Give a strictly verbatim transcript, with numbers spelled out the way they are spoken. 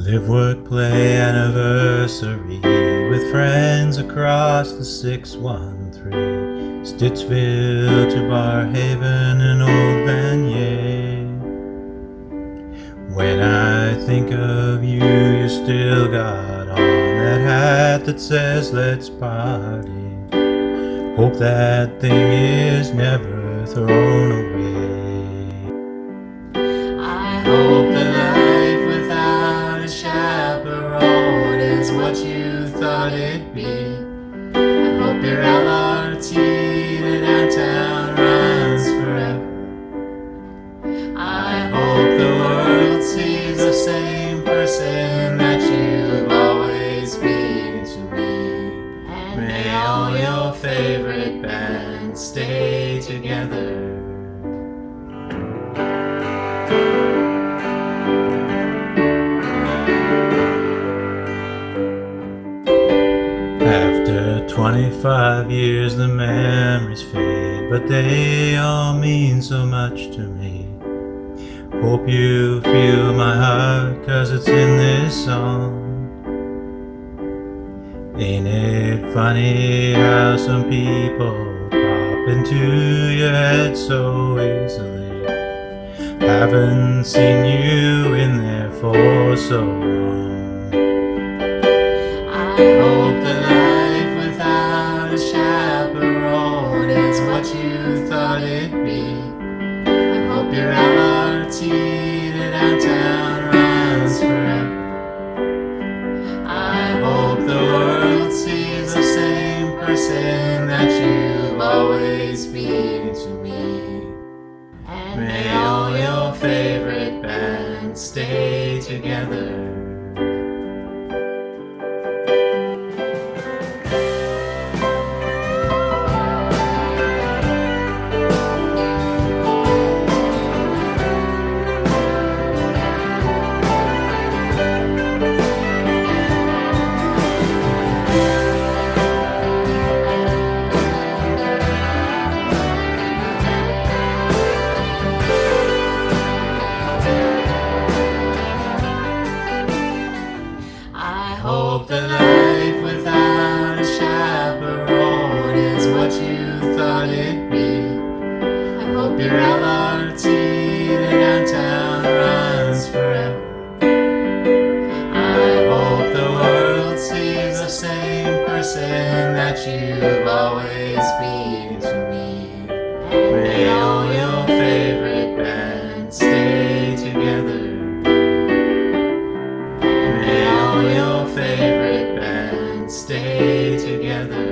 Live, work, play anniversary with friends across the six one three, Stittsville to Barhaven and Old Vanier. When I think of you, you still got on that hat that says let's party. Hope that thing is never thrown away. I hope that life without a chaperone is what you thought it'd be. I hope your L R T to downtown runs forever. I hope the world sees the same person that you've always been to me. And may all your favorite bands stay together. After twenty-five years the memories fade, but they all mean so much to me. Hope you feel my heart, cause it's in this song. Ain't it funny how some people pop into your head so easily? Haven't seen you in there for so long. I hope that life without a chaperone is what you thought it'd be. I hope your L R T to downtown runs forever. I hope the world sees the same person that you've always been to me. And may all your favorite bands stay together. I hope that life without a chaperone is what you thought it'd be. I hope your L R T to downtown runs forever. I hope the world sees the same person that you've always been to me. May all your favorite bands stay together. May all your favorite bands stay together.